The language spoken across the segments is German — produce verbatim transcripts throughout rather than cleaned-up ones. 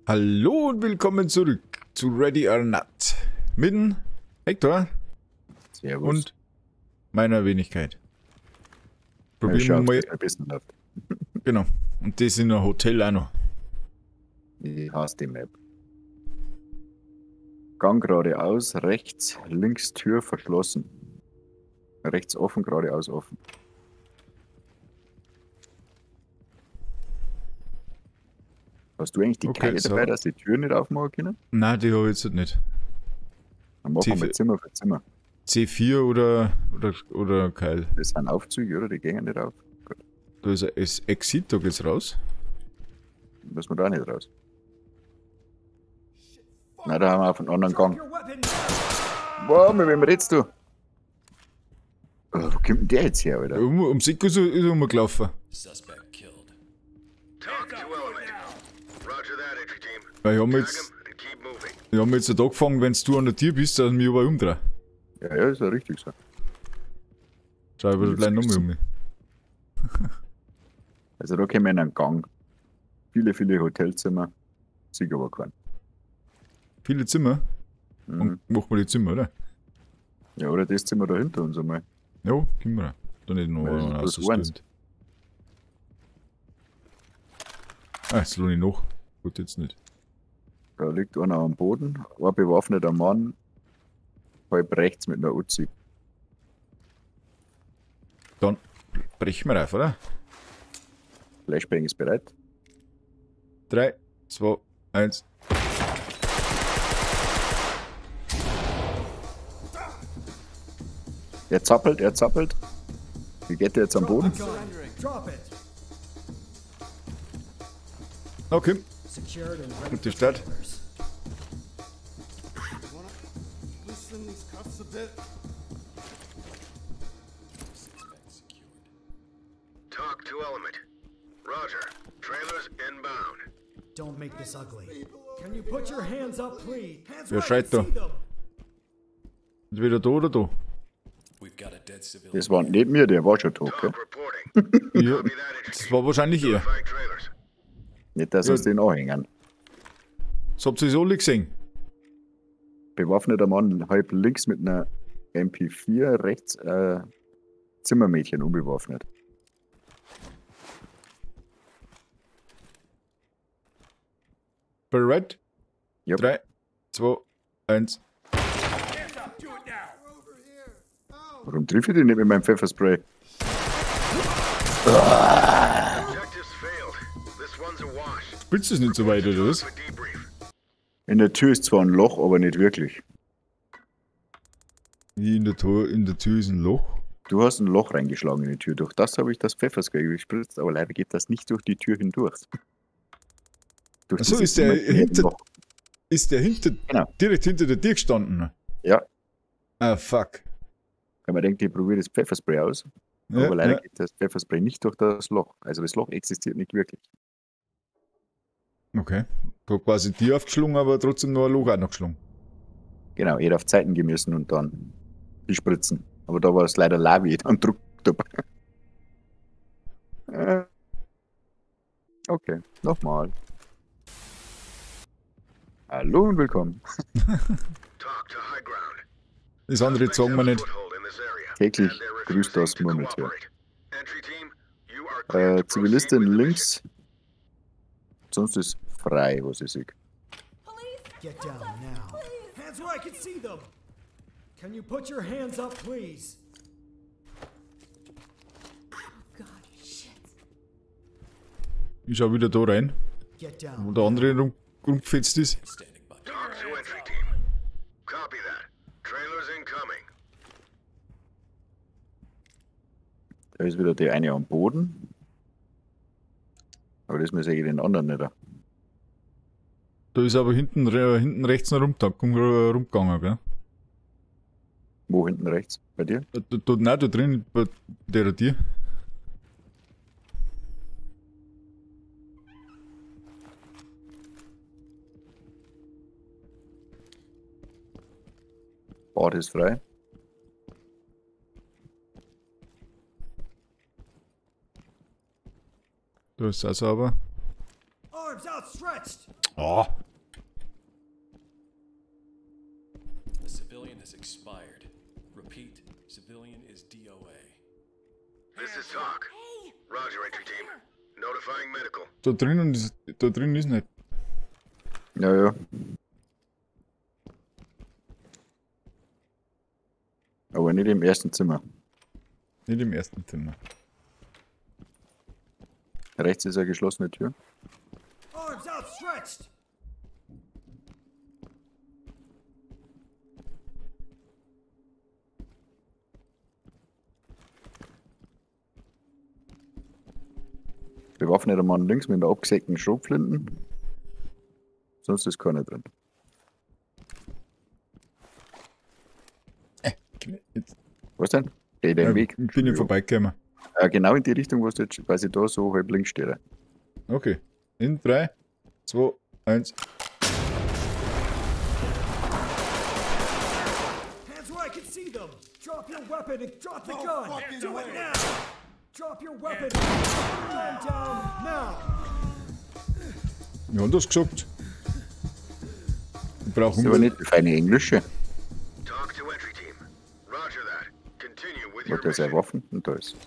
Hallo und willkommen zurück zu Ready or Not. Mit dem Hector Servus. und meiner Wenigkeit. Probieren Probieren wir mal. mal. Ein bisschen läuft. Genau. Und das in ein Hotel auch noch. Ich hasse die Map. Gang geradeaus, rechts, links Tür verschlossen. Rechts offen, geradeaus offen. Hast du eigentlich die Okay, Keile so. dabei, dass die Tür nicht aufmachen können? Nein, die habe ich jetzt nicht. Dann machen wir C vier. mal Zimmer für Zimmer. C vier oder, oder, oder Keil. Das sind Aufzüge, oder? Die gehen nicht auf. Gut. Da ist ein S- Exit, da geht's raus. Müssen wir da nicht raus. Nein, da haben wir auf einen anderen Gang. Wow, mit wem redst du? Oh, wo kommt denn der jetzt her, Alter? Um, um Sick ist er ist er rumgelaufen. Suspect killed. Talk to element. Roger that, entry team. Weil ich habe Tag jetzt, him and keep moving. ich hab mir jetzt da angefangen, wenn du an der Tür bist, dass ich mich aber umdrehe. Ja, ja, ist ja richtig so. Schau ich aber gleich nochmal um mich. Also da kommen wir in einen Gang. Viele, viele Hotelzimmer. Sieg aber keinen. Viele Zimmer. Mhm. Und machen wir die Zimmer, oder? Ja, oder das Zimmer da hinter uns einmal. Ja, gehen wir. Da nicht noch Ja, das ist einer bloß aus eins. Ah, jetzt lohne ich noch. Gut, jetzt nicht. Da liegt einer am Boden, ein bewaffneter Mann, halb rechts mit einer Uzi. Dann brechen wir auf, oder? Flashbang ist bereit. drei, zwei, eins. Er zappelt, er zappelt. Wie geht der jetzt am Boden? Drop it. Okay. Secured and ready Gute for Start. trailers. Loosen these cuffs a bit. Talk to element. Roger. Trailers inbound. Don't make this ugly. Can you put your hands up, please? Hands Wer where I schreit can da? see them. Entweder da oder da. We've got a dead civilian. Das war nicht mir, der war schon tot, gell? Talk reporting. Ja, Copy that, entry das team. war wahrscheinlich er. Find trailers. Nicht, dass Ja. uns den anhängen. Das habt ihr das alle gesehen. Bewaffneter Mann, halb links mit einer M P vier, rechts äh, Zimmermädchen unbewaffnet. Bereit? Ja. drei, zwei, eins. Warum triff ich den nicht mit meinem Pfefferspray? Objectives failed. This one's a wash. Spielst du es nicht so weit, oder was? For debrief. In der Tür ist zwar ein Loch, aber nicht wirklich. Wie in der, Tor, in der Tür ist ein Loch. Du hast ein Loch reingeschlagen in die Tür. Durch das habe ich das Pfefferspray gespritzt, aber leider geht das nicht durch die Tür hindurch. Durch Ach so, dieses ist der hinter- Loch. Ist der hinter, Genau. direkt hinter der Tür gestanden? Ja, Ah, fuck. wenn man denkt, ich probiere das Pfefferspray aus, Ja, aber leider ja. geht das Pfefferspray nicht durch das Loch. Also das Loch existiert nicht wirklich. Okay. Da quasi die aufgeschlungen, aber trotzdem noch ein Loch auch noch geschlungen. Genau, er hat auf Zeiten gemessen und dann die Spritzen. Aber da war es leider Lavi, dann Druck dabei. Äh, Okay, nochmal. Hallo und willkommen. Talk to high ground. Das andere Suspects sagen wir have a nicht. foothold in this area, Täglich and they're grüßt das refusing to Murmeltier. cooperate. Entry team, you are cleared Äh, to Zivilistin proceed with the links. Sonst ist frei, was ich sehe. Get down now. Hands where I can see them. Can you put your hands up, please? God, shit. Ich schau wieder da rein, Get down. wo der andere rum, rumgefetzt ist. Standing by. Talk to entry team. Copy that. Trailers incoming. Da ist wieder der eine am Boden. Aber das müssen ich den anderen nicht. Da ist aber hinten, re- hinten rechts noch rum, rum, rumgegangen, gell? Wo hinten rechts? Bei dir? Da, da, da, nein, da drin, bei der Tür. Bad ist frei. Da ist es auch sauber. Arms outstretched. Ah. The civilian has expired. Repeat, civilian is D O A. This is Talk. Roger, entry team. Notifying medical. Da drinnen ist, da drin ist nicht. Ja, ja. Aber nicht im ersten Zimmer. Nicht im ersten Zimmer. Rechts ist eine geschlossene Tür. Arms outstretched! Bewaffneter Mann links mit einer abgesägten Schrotflinten. Sonst ist keiner drin. Jetzt, Was denn? Geh den äh, Weg. ich bin ja vorbeigekommen. Äh, genau in die Richtung, wo du jetzt, weil ich da so halb links stehe. Okay. In drei, zwei, eins. Hands where I can see them! Drop your weapon and drop the No gun! fucking Do way. it now! Drop your weapon! Man down now! Wir haben das gesagt. Wir brauchen Das ist aber nicht die feine englische. Talk to entry team. Roger that. Continue with your Hat er seine mission. Waffen? Und da ist.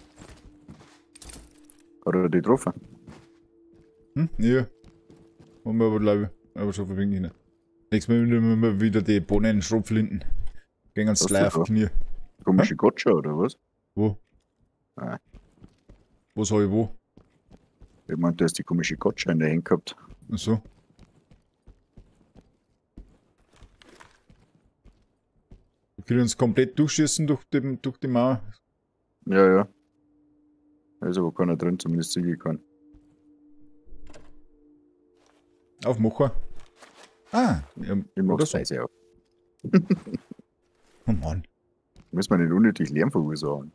Hat er die getroffen? Hm? Ja. Haben wir aber, glaube ich, aber schon verwegen hin. Nächstes Mal nehmen wir wieder die Bohnen Schrotflinten. Gegen ans Was Slave für- Knie. Komische Gotcha oder was? Wo? Ah. Was habe ich wo? Ich meine, du hast die komische Gotcha in der Hand gehabt. Ach so. Wir können uns komplett durchschießen durch die, durch die Mauer. Ja, ja. Da ist aber keiner drin, zumindest sehe ich keinen. Auf Mocher. Ah, ja, Ich mach oder das so. leise auf. Oh Mann. Muss man nicht unnötig Lärm verursachen.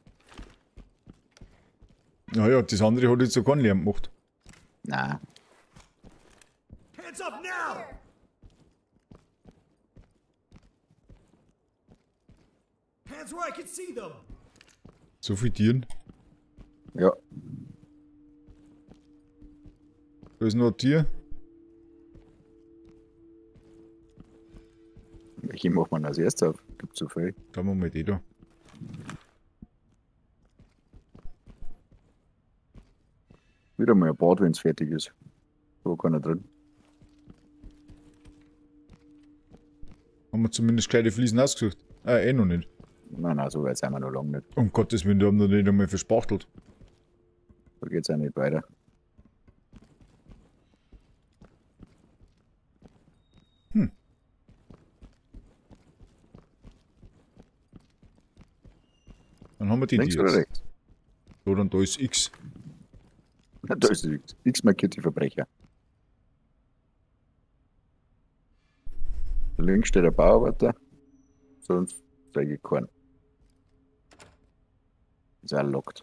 Naja, das andere hat jetzt so keinen Lärm gemacht. Nein. Hands up now! Hands where I can see them! So viel Tieren. Ja. Da ist noch ein Tier. Welche macht man als erstes auf? Gibt so viel. Schauen wir mal die da. Wieder mal ein Bad, wenn es fertig ist. Da keiner drin. Haben wir zumindest gescheite Fliesen ausgesucht. Ah, eh noch nicht. Nein, nein, so weit sind wir noch lange nicht. Um Gottes Willen, die haben noch nicht einmal verspachtelt. Da geht's auch nicht weiter. Hm. Dann haben wir die Links die oder jetzt. rechts? So, dann da ist X. Ja, da ist X. X markiert die Verbrecher. Links steht der Bauarbeiter. Sonst zeige ich keinen. Ist auch lockt.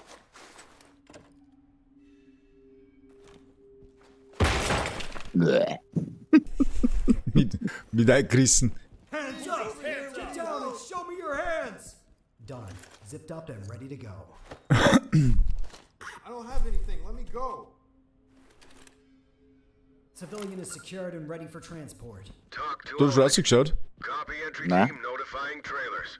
Bäh. mit, mit eingerissen. Hands up! Get down and show me your hands! Done. Zipped up and ready to go. I don't have anything. Let me go. Civilian is secured and ready for transport. Talk to Du hast all. rausgeschaut? Copy entry Nah. team notifying trailers.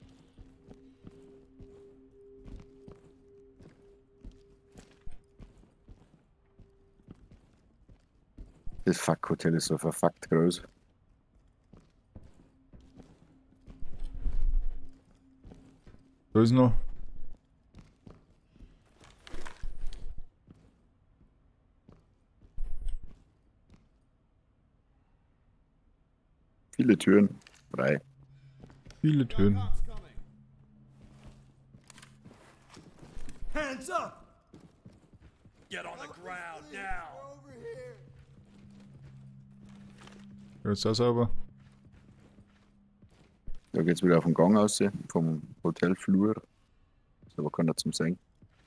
Das Fuck-Hotel ist so verfuckt groß. Da ist noch. Viele Türen. Frei. Viele Türen. Cops coming. Hands up! Get on the ground now! Over here. Ja, ist auch sauber. Da geht's wieder auf den Gang aus, vom Hotelflur. Ist aber keiner zum Sehen.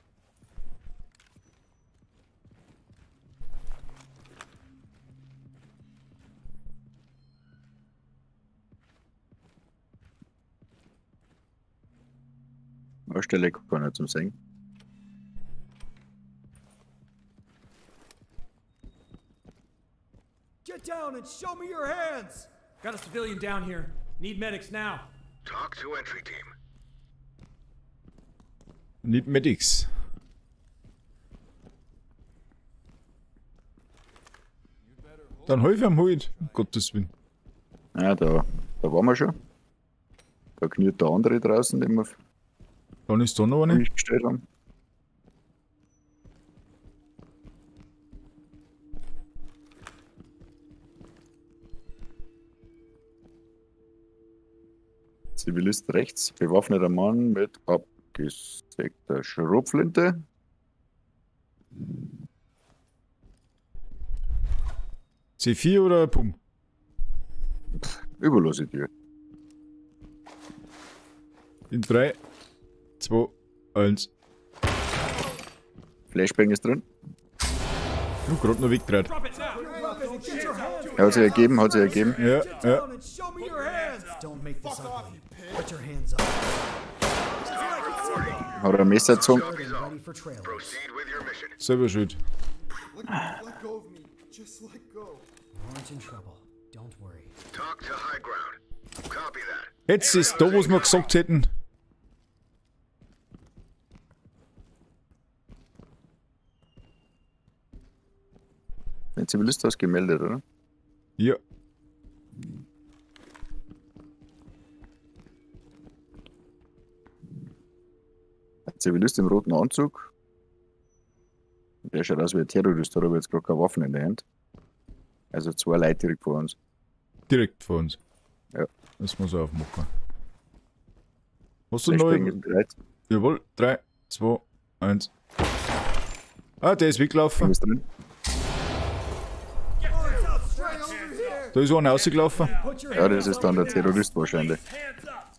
An Stelle keiner zum Sehen. Get down down and show me your hands! Got a civilian down here. Need medics now. Talk to entry team. Nicht Medics. Dann helfe ihm halt. Um Gottes Willen. Ja, da, da waren wir schon. Da kniet der andere draußen, den wir Dann ist da noch eine. nicht gestellt haben. Zivilist rechts, bewaffneter Mann mit abgesägter Schrotflinte. C vier oder Pum? Überlose Tür. In drei, zwei, eins. Flashbang ist drin. Du gerade noch weggedreht. Drop it now. Get your hands Er hat sich ergeben, hat sich ergeben. Ja, ja. down and show me your hands! Don't make this ugly. Put your hands up. Hat er ein Messer gezogen. Ready for trailers. Proceed with your mission. Selber schuld. Let, let go of me. Just let go. You aren't in trouble. Don't worry. Talk to high ground. Copy that. Jetzt ist da, was wir gesagt hätten. Den Zivilist hast du gemeldet, oder? Ja. Ein Zivilist im roten Anzug. Der schaut aus wie ein Terrorist, hat aber jetzt gerade keine Waffen in der Hand. Also zwei Leute direkt vor uns. Direkt vor uns. Ja. Das muss er aufmachen. Hast du Flashbang neu? ist bereit. Jawohl. drei, zwei, eins. Ah, der ist weggelaufen. Ist drin. Da ist einer rausgelaufen. Put your Ja, das ist dann der Terrorist wahrscheinlich. Hands up.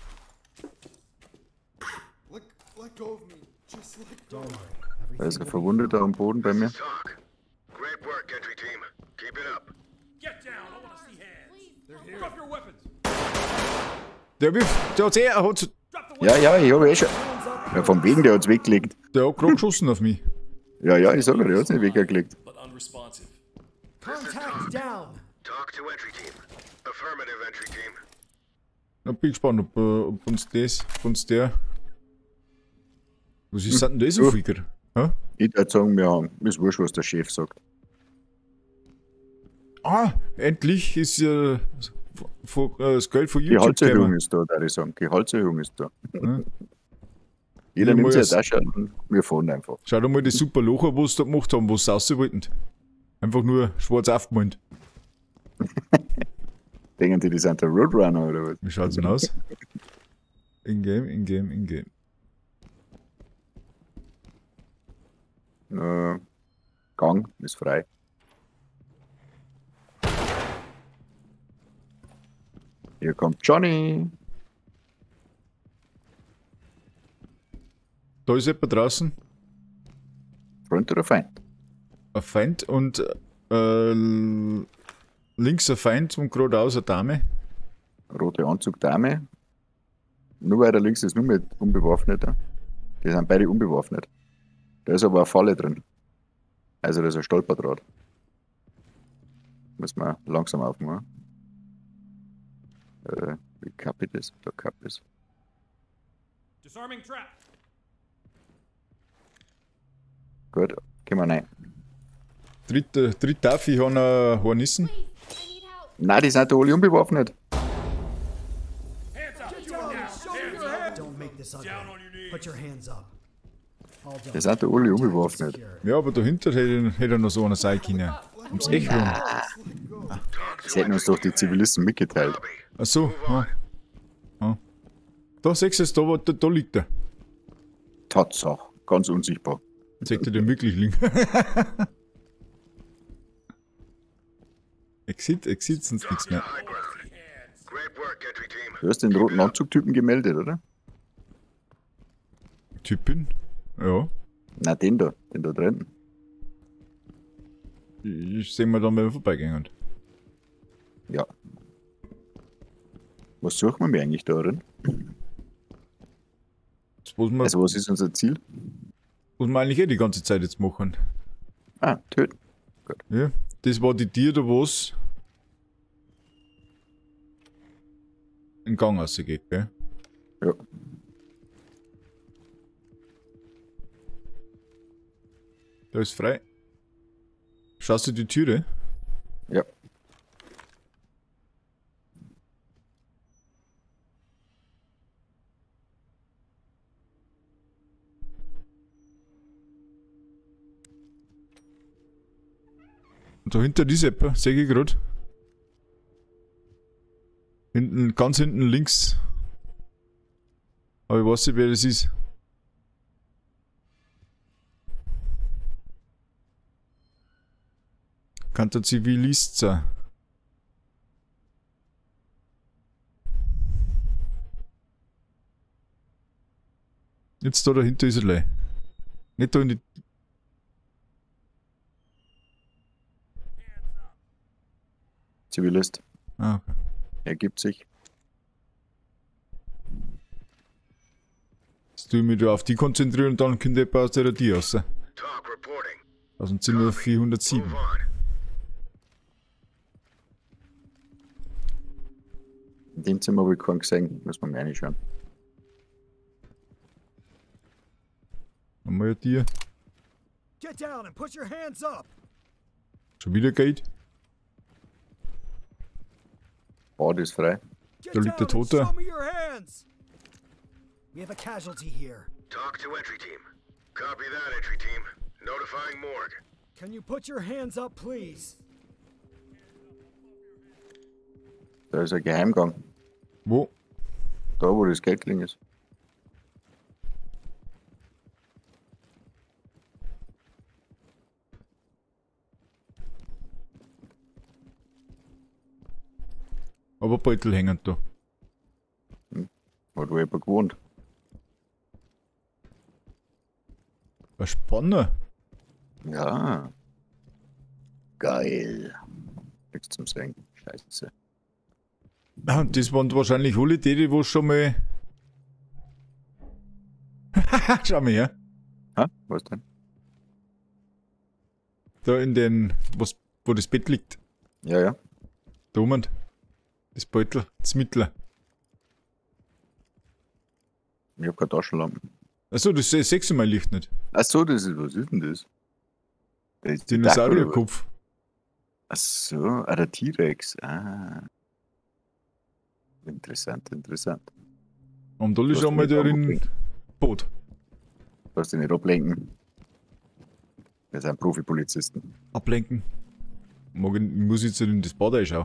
Let, let go of me. Just let go. Don't worry. Da ist Everything ein Verwundeter am Boden bei mir. Talk. Great work, entry team. Keep it up. Get down. I want to see hands. They're here. Drop your weapons. Der wirft. Der hat's eh. Er hat's. Drop the Ja, ja, ich habe eh schon. Ja, vom Wegen, der hat's weggelegt. Der hat gerade geschossen auf mich. Ja, ja, ich sag ja, der hat's nicht weggelegt. but unresponsive. Contact down! Talk to entry team. Affirmative, entry team. Ich bin gespannt, ob, äh, ob uns das, ob uns der. Was ist denn das so viel? Hä? Ich würde sagen, wir haben. Ist wurscht, was der Chef sagt. Ah, endlich ist äh, von, äh, das Geld von YouTube Gehaltserhöhung gekommen. ist da, da ich sagen. Gehaltserhöhung ist da. Ja. Jeder Ja, nimmt mal sich das- eine Tasche und wir fahren einfach. Schau dir mal das super Loch an, was sie da gemacht haben, was sie raus wollten. Einfach nur schwarz aufgemalt. Denken die, die sind der Roadrunner oder was? Wie schaut's denn aus? In-game, in-game, in-game. Äh, Gang ist frei. Hier kommt Johnny. Da ist jemand draußen. Freund oder Feind? Ein Feind und äh, links ein Feind und geradeaus eine Dame. Rote Anzug Dame. Nur weiter links ist nur mit Unbewaffneter. Die sind beide unbewaffnet. Da ist aber eine Falle drin. Also da ist ein Stolperdraht. Müssen wir langsam aufmachen. Äh, wie Kappe das? Da Kappe ist. Disarming trap. Gut, gehen wir rein. Dritte, dritte Affi haben äh, Hornissen. Nein, die sind da alle unbewaffnet. Hands up. You are now. Hands up. Don't make this ugly. Down on your knees. Put your hands up. All done. Die sind da alle unbewaffnet. Secure. Ja, aber dahinter hätte, hätte noch so einer sein können. Ums Echo. Sie hätten uns doch die Zivilisten mitgeteilt. Copy. Achso. Ah. Ah. Da siehst du es, da, da, da liegt er. Tatsache, ganz unsichtbar. Zeigt er den wirklich liegen. Exit, Exit, sonst nichts mehr. High ground. Great work, entry team. Du hast den roten Anzugtypen gemeldet, oder? Typin? Ja. Na, den da, den da drin. Ich sehe mal dann, wenn wir vorbeigehen. Ja. Was suchen wir mir eigentlich da drin? Das muss man, Also, was ist unser Ziel? muss man eigentlich eh die ganze Zeit jetzt machen. Ah, töten. Ja. Das war die Tier, da was in den Gang rausgeht, gell? Ja. Da ist frei. Schaust du die Türe? Ja. Und dahinter die Seppe, sehe ich gerade. Hinten, ganz hinten links. Aber ich weiß nicht, wer das ist. Kann der Zivilist sein. Jetzt da dahinter ist er gleich. Nicht da in die... Zivilist. Ah, okay. Ergibt sich. Jetzt tue ich mich da auf die konzentrieren und dann kommt jemand aus der Tür raus. Talk reporting. Aus dem Zimmer Move vierhundertsieben. on. In dem Zimmer habe ich keinen gesehen. Muss man mir reinschauen. Haben wir ja dir. Get down and put your hands up. Schon wieder geht. Bad ist frei. Get Da liegt der down and Tote. show me your hands. We have a casualty here. Talk to entry team. Copy that, entry team. Notifying morgue. Can you put your hands up, please? Da ist ein Geheimgang. Wo? Da, wo das Gatling ist. Aber Beutel hängen da. Hat wo jemand gewohnt. Ein Spanner. Ja. Geil. Nichts zum Sagen. Scheiße. Ah, und das waren wahrscheinlich alle die, die wo schon mal... Schau mal her. Ha? Was denn? Da in den... Was, wo das Bett liegt. Ja, ja. Da oben. Das Beutel. Das Mittler. Ich hab keine Taschenlampe. Achso, das sechs mal Licht nicht. Achso, das ist, was ist denn das? Das ist die Dinosaurierkopf. Achso, ah, der T-Rex. Ah. Interessant, interessant. Und da ist Du schon mal hast der nicht in ablenken. Boot. Du darfst dich nicht ablenken. Wir sind Profi-Polizisten. Ablenken. Morgen muss ich jetzt in das Bad reinschauen.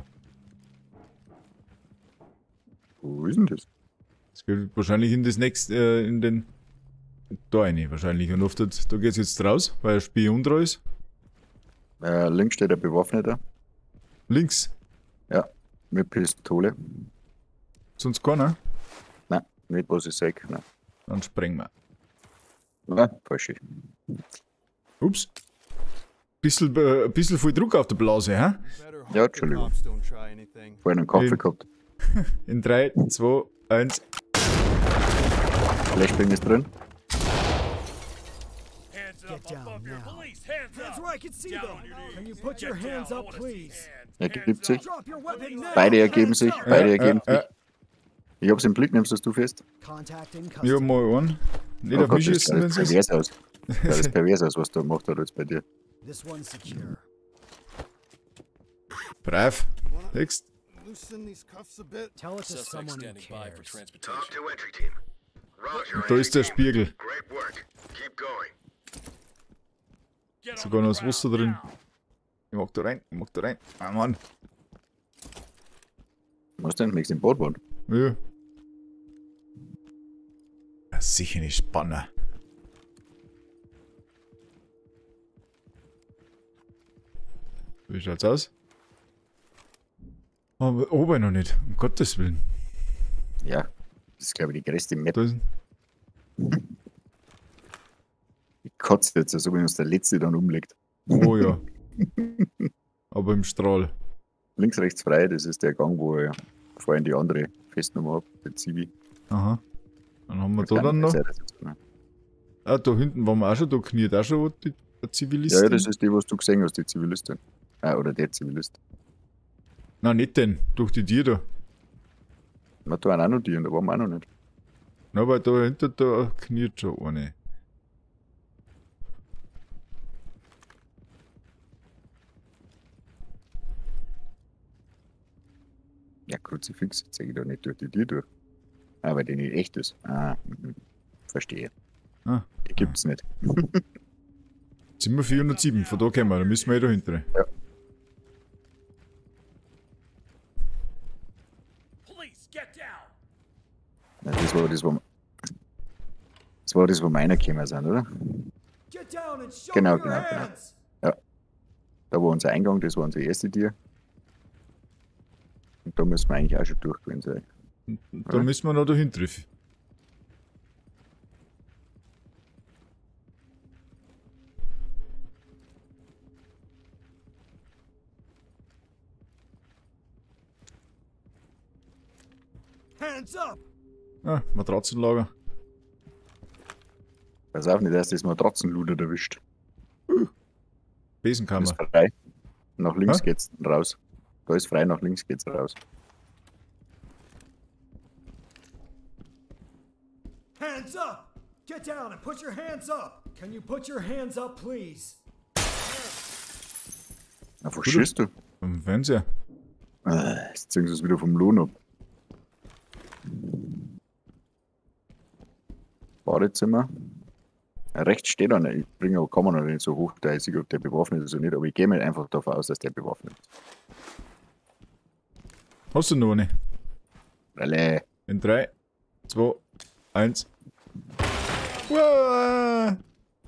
Wo ist denn das? Das geht wahrscheinlich in das nächste, äh, in den... Da rein wahrscheinlich. Und oft, hat- da geht's jetzt raus, weil ein Spion dran ist. Äh, links steht ein Bewaffneter. Links. Ja, mit Pistole. Sonst keiner. Nein, nicht was ich sag. Nein, Dann sprengen wir. Nein falsch. Ups. Bisschen, äh, ein bisschen viel Druck auf der Blase, hä? Better hope Ja, the Entschuldigung. cops don't try anything. Vorhin einen Kaffee Ähm. gehabt. In drei, zwei, eins. Flashbang ist drin. Hands Get up down above your now. police. Hands Hands up. where I can see Down them. on your knees. Can you put Get your hands down. I up, wanna see please? hands. Ergibt Hands sich. up. Drop your weapon now. Beide ergeben Hands sich. up. Beide Äh, ergeben äh, sich. Ich hab's im Blick, nimmst das du fest? Contact in Ja, custody. mal an. Nicht Oh auf Gott, mich das schießen, wenn sieht es pervers aus. Das ist pervers aus, was du gemacht hast jetzt bei dir. This one's secure. Brav. You wanna Text. loosen these cuffs a bit? Tell it to Suspect someone who standing by for cares. transportation. Talk to entry team. Roger. Da ist der entry team. Spiegel. Great work. Keep going. Get on Sogar the noch das ground Wasser drin. now. Ich mag da rein, ich mag da rein. Ah, Mann. Was denn? Nächstes im Boot waren. Ja. Ja, sicher nicht Spanner. Wie schaut's aus? Aber oben noch nicht, um Gottes Willen. Ja. Das ist, glaube ich, die größte Map. Da ist Ich kotze jetzt, als ob ich uns der Letzte dann umlegt. Oh ja. Aber im Strahl. Links, rechts frei, das ist der Gang, wo ich vorhin die andere Festnummer habe, der Zivi. Aha. Dann haben wir da dann noch. Ah, da hinten waren wir auch schon, da kniet auch schon die, der Zivilist. Ja, ja, das ist die, was du gesehen hast, die Zivilistin. Ah, oder der Zivilist. Nein, nicht den, durch die Tür da. Wir tun auch noch die und da waren wir auch noch nicht. Na, aber da hinter da kniet schon eine. Ja, Kruzifix zeige ich da nicht durch die Tür durch. Ah, weil die nicht echt ist. Ah, mhm. Verstehe. Ah. Die gibt's nicht. Zimmer vierhundertsieben, von da kommen wir, da müssen wir eh da hinten. Ja. Police, get down! Na, das war das, wo wir, das war das, wo wir reingekommen sind, oder? Get down and show Genau, me your genau, genau. hands! Da war unser Eingang, das war unsere erste Tür. Und da müssen wir eigentlich auch schon durch gewesen sein. Da müssen wir noch da hinten. Hands up! Ah, Matratzenlager. Pass auf, nicht, dass das Matratzenluder erwischt. Das Besenkammer. ist frei. Nach links Hä? geht's raus. Da ist frei, nach links geht's raus. Hands up! Get down and put your hands up! Can you put your hands up, please? Na, wo schießt du? Am Fernseher. Ah, jetzt ziehen sie es wieder vom Lohn ab. Badezimmer. Ja, rechts steht einer. Ich bringe aber kann man noch nicht so hoch, da ist, ob der bewaffnet ist oder nicht. Aber ich gehe mal einfach davon aus, dass der bewaffnet ist. Hast du noch eine? Alle. In drei, zwei, eins. Wow.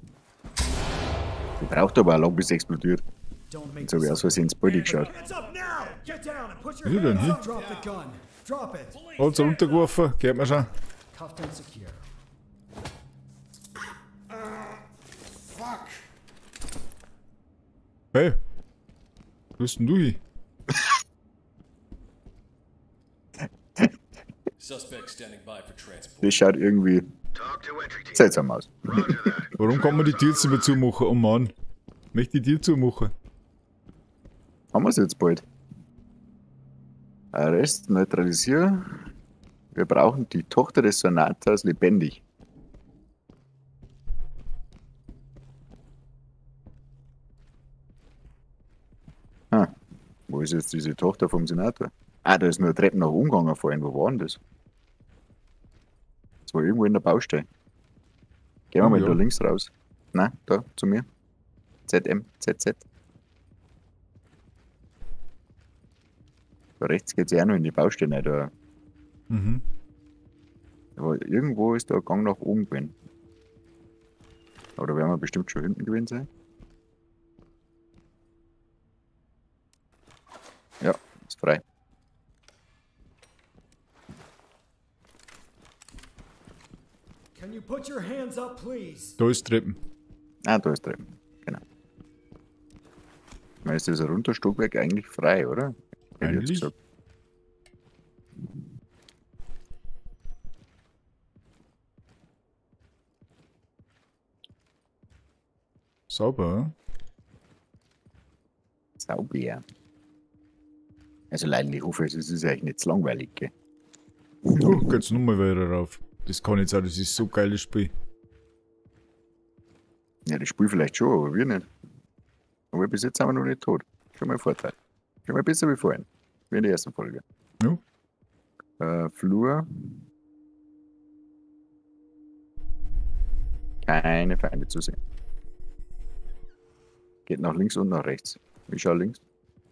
Die braucht aber auch lang, bis es explodiert. Don't make Jetzt habe ich aus Versehen ins Body geschaut. Hands up now! Get down and put your Was ist denn hands hier? up! Drop the gun! Drop it! Alles runtergeworfen, geht mir schon. Cuffed and secure. Hey, wo bist denn du hin? Suspect standing by for transport. Das schaut irgendwie Talk to entry team. seltsam aus. Roger that. Warum kann man die Tür jetzt nicht mehr zumachen? Oh Mann. Ich möchte die Tür zumachen. Haben wir es jetzt bald? Arrest, neutralisieren. Wir brauchen die Tochter des Senators lebendig. Ah, wo ist jetzt diese Tochter vom Senator? Ah, da ist nur eine Treppe nach oben gegangen vorhin. Wo war denn das? Das war irgendwo in der Baustelle. Gehen wir Oh, mal ja. da links raus. Nein, da, zu mir. Z M, Z Z. Da rechts geht's ja auch noch in die Baustelle rein, da. Mhm. Aber irgendwo ist da ein Gang nach oben gewesen. Aber da werden wir bestimmt schon hinten gewesen sein. Ja, ist frei. Can you put your hands up, please? Da ist Treppen. Ah, da ist drin. Genau. Dann ist das Runterstockwerk eigentlich frei, oder? Hätte ich jetzt Eigentlich. gesagt. Sauber. Sauber. Also leider, ich hoffe, es ist eigentlich nicht zu langweilig, gell? Oh, geht's nochmal wieder rauf. Das kann jetzt auch, das ist so ein geiles Spiel. Ja, das Spiel vielleicht schon, aber wir nicht. Aber bis jetzt sind wir noch nicht tot. Schon mal ein Vorteil. Schon mal besser wie vorhin. Wie in der ersten Folge. Ja. Äh, Flur. Keine Feinde zu sehen. Geht nach links und nach rechts. Ich schau links.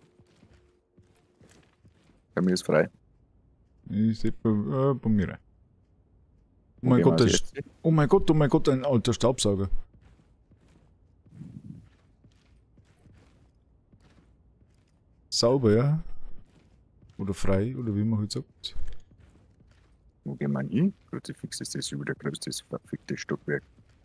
Bei mir ist frei. Ich seh bei, äh, bei mir rein. Oh Wo mein gehen Gott, wir das also ist, jetzt? oh mein Gott, oh mein Gott, ein alter Staubsauger. Sauber, ja? Oder frei, oder wie man halt sagt. Wo gehen wir hin? Kruzifix ist das über der größte verfickte Stockwerk.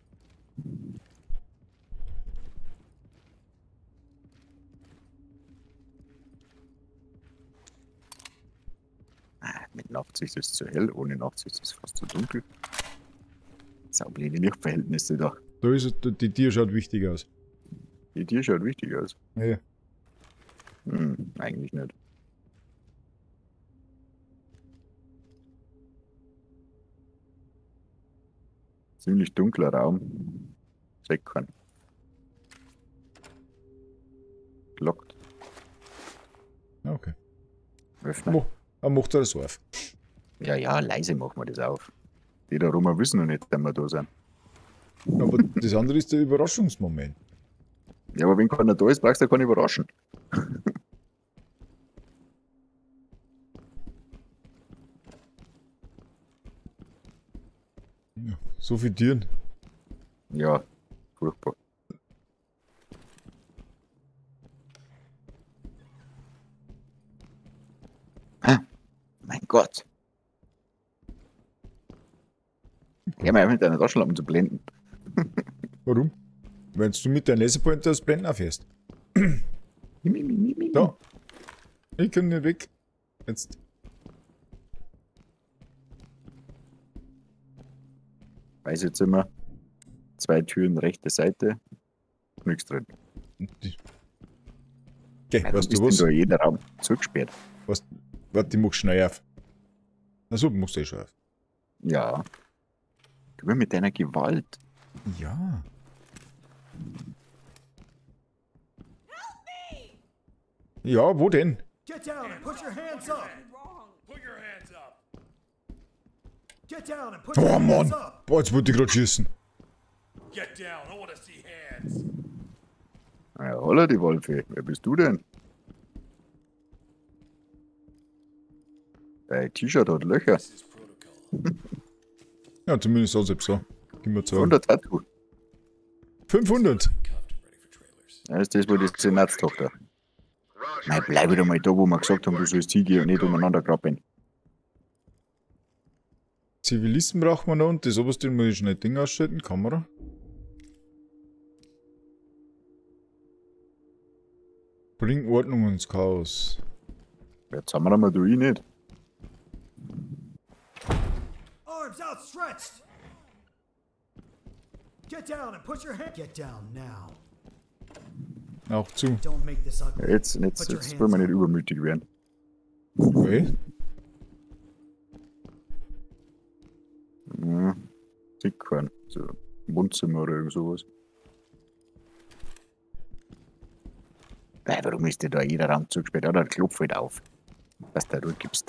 Ah, mit Nachtsicht ist es zu hell, ohne Nachtsicht ist es fast zu dunkel. Saublöde Lichtverhältnisse da. Da ist es, die Tür schaut wichtig aus. Die Tür schaut wichtig aus. Ja. Hm, eigentlich nicht. Ziemlich dunkler Raum. Seht keinen. Gelockt. Okay. Öffnen. Mo, dann macht er das auf. Ja, ja, leise machen wir das auf. Die da rum wissen noch nicht, dass wir da sind. Aber das andere ist der Überraschungsmoment. Ja, aber wenn keiner da ist, brauchst du ja keinen überraschen. Ja, so viel Tieren. Ja, furchtbar. Ah, mein Gott. Geh mal mit deiner Taschenlampe zu blenden. Warum? Wenn du mit deinem Laserpointer das Blenden aufhörst. Da. Ich kann nicht weg. Jetzt. Weiß jetzt immer. Zwei Türen, rechte Seite. Nichts drin. Die- Okay, Warum weißt ist du was? denn da jeder Raum zugesperrt? was? Warte, ich mach schnell auf. Achso, du machst eh schon auf. Ja. Du bist mit deiner Gewalt. Ja. Ja, wo denn? Get down and put your hands up. Put your hands up. Get down and put your Oh hands Mann! up. Boah, jetzt wollte ich gerade schießen. Get down. I want to see hands. Ja, holla die Wolfe. Wer bist du denn? Dein T-Shirt hat Löcher. This is protocol. Ja, zumindest so selbst so. Gib mir zu. Und ein Tattoo. fünfhundert. Cuffed and ready for trailers. Ja, ist das wohl die Senatstochter. Roger. Nein, bleib wieder mal da, wo wir gesagt haben, du sollst hingehen und nicht umeinander grabbeln. Zivilisten braucht man noch und das oberste muss ich schnell Ding ausschalten. Kamera. Bring Ordnung ins Chaos. Jetzt haben wir einmal du ich nicht. Arms outstretched. Get down and put your hand. Get down now. Auch zu. Don't make this Ja, ugly. jetzt, jetzt, jetzt wollen wir nicht übermütig werden. Okay. Ja, sieht keinen. So, Wohnzimmer oder irgend sowas. Nein, warum ist dir da jeder Raum zugesperrt? Ja, dann klopf halt auf, dass du da durchgibst.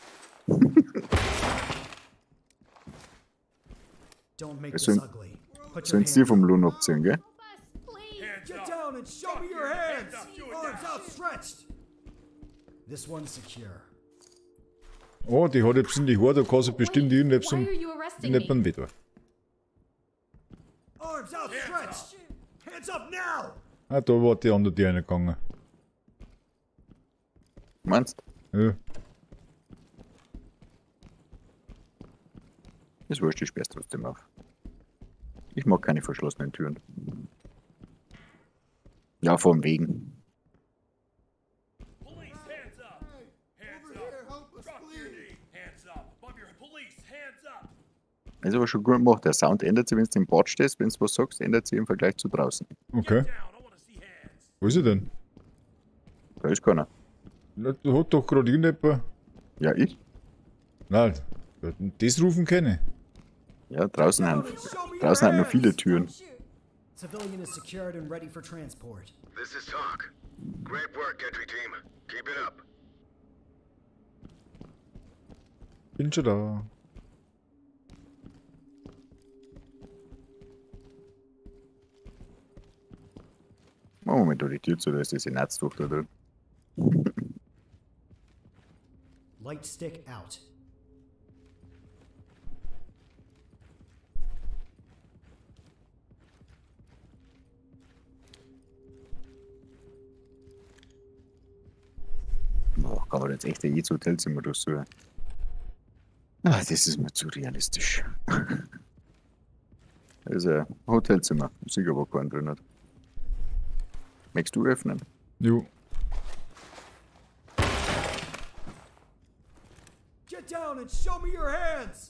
Don't make Es this sind- ugly. Put your Sind hands die up. vom Lohn abziehen, gell? Hands Get up. down and show me your hands. Hands up, do it Arms now. outstretched. This one's secure. Oh, die hat jetzt in die Haare, da kann sie bestimmt irgendetwas Why um. are you arresting Nicht me? beim Wetter. Arms outstretched. Hands up now. Ah, da war die andere die reingegangen. Meinst du? Ja. Ist wurscht, ich sperr's trotzdem auf. Ich mag keine verschlossenen Türen. Ja, vom Wegen. Police, hands up. Hands Over here, up. help us, Drop your please. knee. Hands up. Above your police, hands up. Ist aber schon gut gemacht. Der Sound ändert sich, wenn du im Bad stehst. Wenn du was sagst, ändert sich im Vergleich zu draußen. Okay. Down. I want to see hands. Wo ist er denn? Da ist keiner. Na, da hat doch gerade irgendjemand. Ja, ich? Nein, das rufen keine. Ja, draußen Down haben, and show me your draußen haben noch viele hands. Türen. Civilian is secured and ready for transport. This is talk. Great work, entry team. Keep it up. Bin schon da. Machen wir mal da die Tür zu, da ist die Senatstochter drin. Light stick out. Boah, kann man jetzt echt ein jedes Hotelzimmer durchsuchen. Ah, das ist mir zu realistisch. Das ist ein Hotelzimmer. Sicher, wo keinen drin hat. Möchtest du öffnen? Jo. Get down and show me your hands.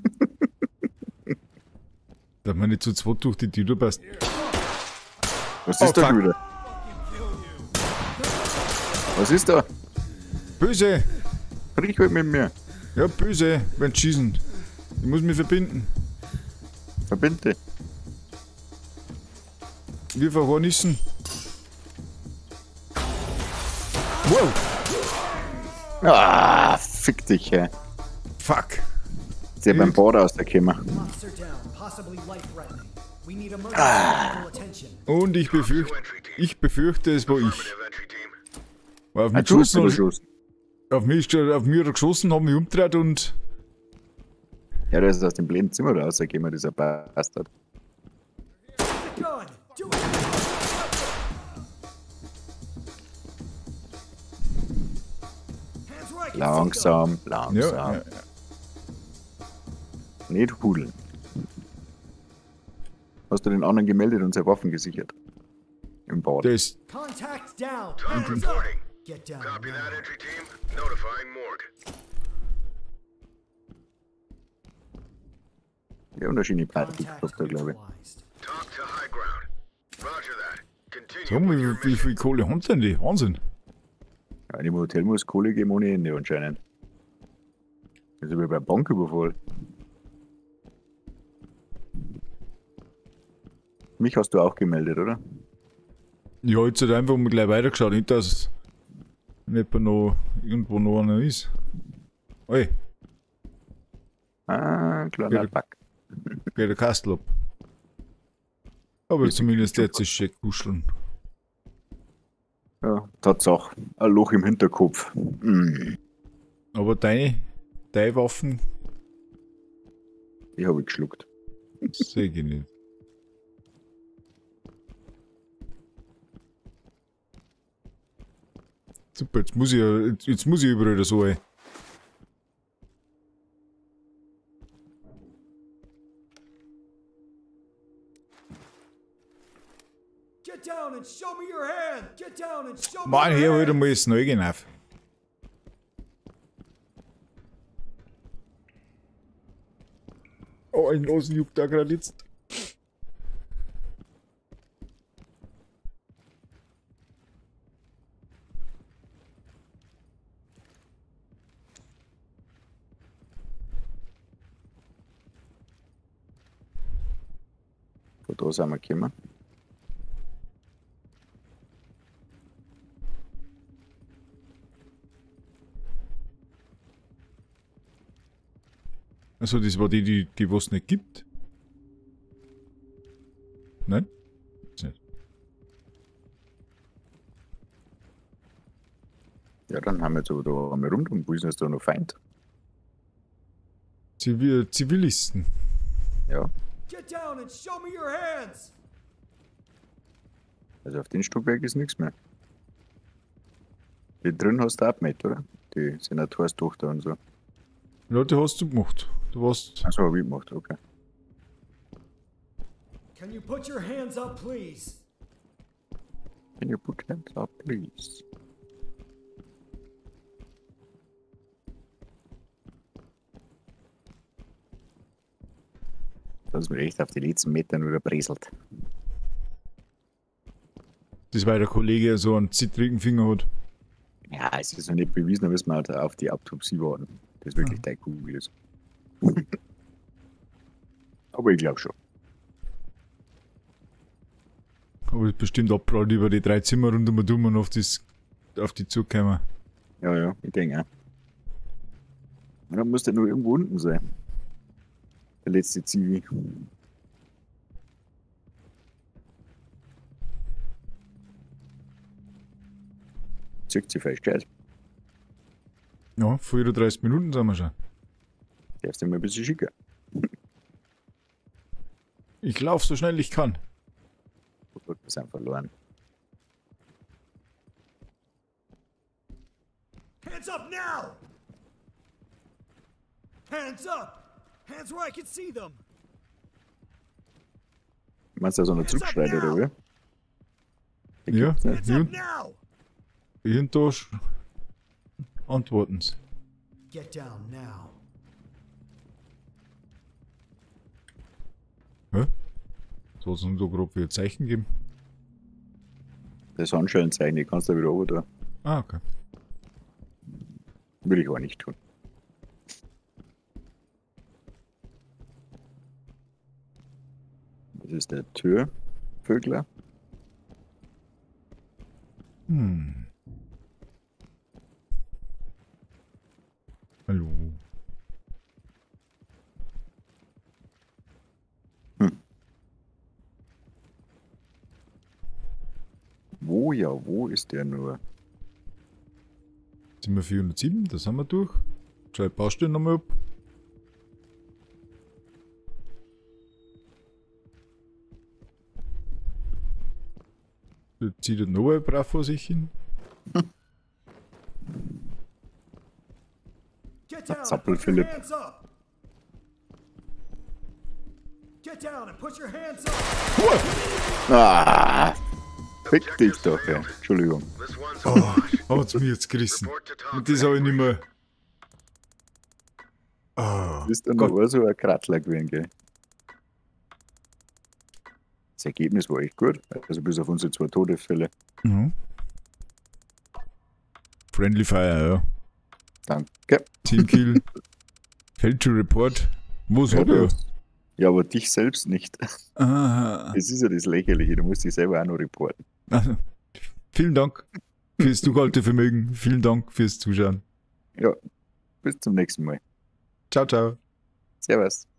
Da man nicht zu zweit durch die Tür passt. Was ist Oh, da fuck. wieder? Was ist da? Böse! Sprich halt mit mir. Ja, böse, wenn schießen. Ich muss mich verbinden. Verbinde. Wir verhornissen. Wow! Ah, fick dich, hä. Fuck! Ist ja beim Board aus der Kimmer. Officer down, possibly life-threatening. We need emergency medical attention. Und ich befürchte, ich befürchte, es war ich. Affirmative entry team. Weil auf mich Ah, du hast geschossen, wieder und- geschossen. auf mich, ist er- auf mich hat er geschossen, haben mich umgedreht und Ja, der ist aus dem blöden Zimmer rausgekommen, dieser Bastard. The gun! Do it! Hands where I can see them. Langsam, ja, langsam. ja, Nicht hudeln. Hast du den anderen gemeldet und seine Waffen gesichert? Im Bad. das, Contact down! Talk Hands up! reporting. Get down Copy that now. entry team. Notifying morgue. Ja, und da schien die Party Contact geklappt, glaube ich. neutralized. Talk to high ground. Roger that. Continue sag mal, with your wie, wie mission. viel Kohle haben denn die? Wahnsinn. Ja, in dem Hotel muss Kohle geben ohne Ende anscheinend. Das ist wie bei Banküberfall. Mich hast du auch gemeldet, oder? Ja, jetzt hat einfach mal gleich weitergeschaut, nicht dass nicht mehr noch irgendwo noch einer ist. Oi, Ah, kleiner Ja. Back. geht der Kastel ab. Aber zumindest jetzt ist schön kuscheln. Ja, Tatsache. Ein Loch im Hinterkopf. Mm, Aber deine, deine Waffen die habe ich geschluckt. sehe ich nicht. Super, jetzt muss ich ja, jetzt, jetzt muss ich überall so ein. Get down and show me your hand! Get down and show me Mann, your hier hand! halt einmal das Neue auf. Oh, ein Losen juckt da gerade jetzt. Von da sind wir gekommen. Also das war die, die, die was nicht gibt. Nein? Ist nicht. Ja, dann haben wir jetzt aber da einmal rund und wo ist denn jetzt da noch Feind? Zivil Zivilisten. Ja, Get down and show me your hands! also auf den Stockwerk ist nichts mehr. Die drin hast du auch mit, oder? Die Senatorstochter und so. Ja, die hast du gemacht. Du warst. Achso, hab ich gemacht, okay. Can you put your hands up, please? Can you put hands up, please? Das ist mir echt auf die letzten Metern wieder brieselt. Das weil der Kollege so einen zittrigen Finger hat. Ja, es ist noch nicht bewiesen, da müssen wir halt auf die Autopsie warten. Das ist wirklich deine Kugel ist. Aber ich glaube schon. Aber es ist bestimmt abprallt über die drei Zimmer rund um und auf, das, auf die zukommen. Ja, ja, ich denke auch. Und dann muss der nur irgendwo unten sein. Der letzte Zivi. Zirkt sie falsch gescheit. Ja, vierunddreißig Minuten sind wir schon. Darfst du mal ein bisschen schicker. Ich lauf so schnell ich kann. Oh Gott, wir sind verloren. Hands up now! Hands up! Hands where I can see them! Meinst du, da so eine zurückschreit oder wie? Die Ja, gibt's nicht. Hands hier, up now! hier und da sch- antworten sie. Get down now. Hä? Soll es uns da grob wieder Zeichen geben? Das Handschellenzeichen, die kannst du wieder oben da. Ah, okay. Würde ich aber nicht tun. Das ist der Türvögler. Hm. Hallo. Wo ja, wo ist der nur? Sind wir vierhundertsieben, das haben wir durch. Schau, baust du den nochmal ab. Da zieht er noch ein brav vor sich hin. Get down and Zappel put your Philipp. hands up. Get down and put your hands up. Ah! Fick dich doch, ey. Entschuldigung. This one's a wash. Hat's mich jetzt gerissen. Report to top Und das habe ich nicht mehr. Ah, Du bist dann Gott. noch auch so ein Krattler gewesen, gell? Das Ergebnis war echt gut. Also bis auf unsere zwei Todesfälle. Mhm. Friendly Fire, ja. Danke. zehn Kill. Failed to report. Was Ja, hat er? Ja, aber dich selbst nicht. Ah, Das ist ja das Lächerliche. Du musst dich selber auch noch reporten. also, vielen Dank fürs Durchhaltevermögen. Vielen Dank fürs Zuschauen. Ja, bis zum nächsten Mal. Ciao, ciao. Servus.